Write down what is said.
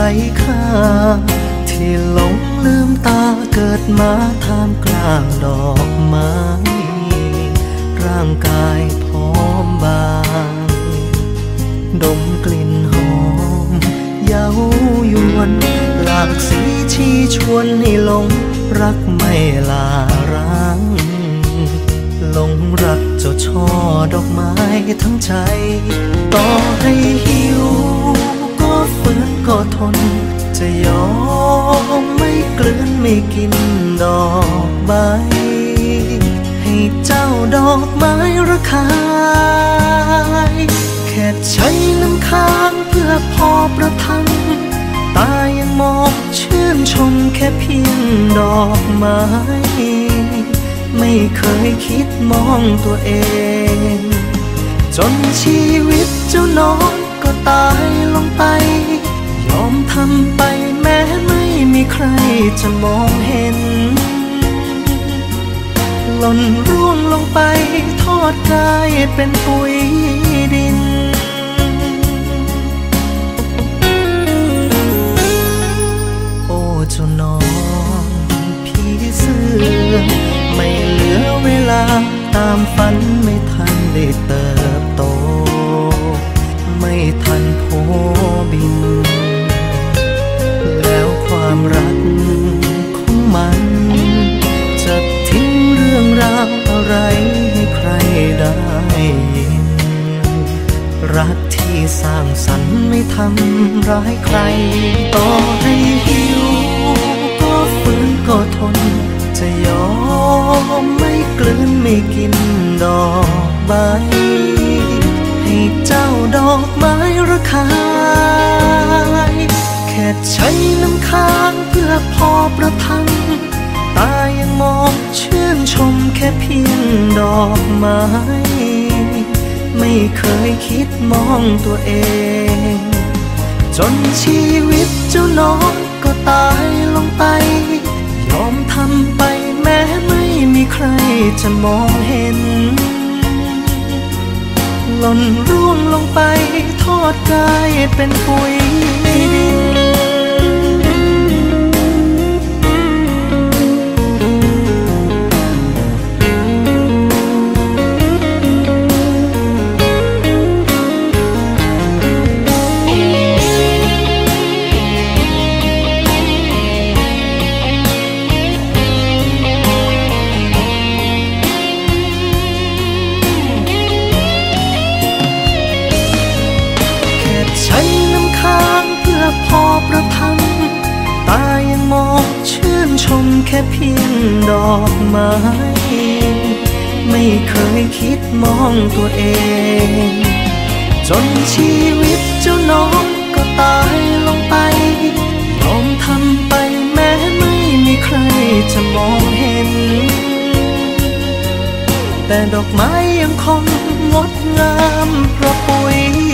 ค่าที่หลงลืมตาเกิดมาท่ามกลางดอกไม้ร่างกายพร้อมบางดมกลิ่นหอมเย้ายวนหลากสีชี้ชวนให้หลงรักไม่ลาร้างหลงรักเจ้าช่อดอกไม้ทั้งใจต่อให้หิวก็ฝืนก็ทนจะยอมไม่เกลือนไม่กินดอกใบให้เจ้าดอกไม้ระคายแค่ใช้น้ำค้างเพื่อพอประทังตายังมองชื่นชมแค่เพียงดอกไม้ไม่เคยคิดมองตัวเองจนชีวิตเจ้าน้องก็ตายลงไปยอมทำไปแม้ไม่มีใครจะมองเห็นหล่นร่วงลงไปทอดกายเป็นปุ๋ยดินโอ้เจ้าน้องพี่เสื้อไม่เหลือเวลาตามฝันไม่ทันได้เติบโตไม่ทันโผบินแล้วความรักของมันจะทิ้งเรื่องราวอะไรให้ใครได้ยินรักที่สร้างสรรค์ไม่ทำร้ายใครต่อให้หิวก็ฝืนก็ทนจะยอมไม่เกลือนไม่กินดอกใบให้เจ้าดอกไม้ระคายแค่ใช้น้ำค้างเพื่อพอประทังตายังมองชื่นชมแค่เพียงดอกไม้ไม่เคยคิดมองตัวเองจนชีวิตเจ้าน้องก็ตายลงไปยอมทำไปแม้ไม่มีใครจะมองเห็นหล่นร่วงลงไปทอดกายเป็นปุ๋ยดินพอประทังตายังมองชื่นชมแค่เพียงดอกไม้ไม่เคยคิดมองตัวเองจนชีวิตเจ้าน้องก็ตายลงไปยอมทำไปแม้ไม่มีใครจะมองเห็นแต่ดอกไม้ยังคงงดงามเพราะปุ๋ย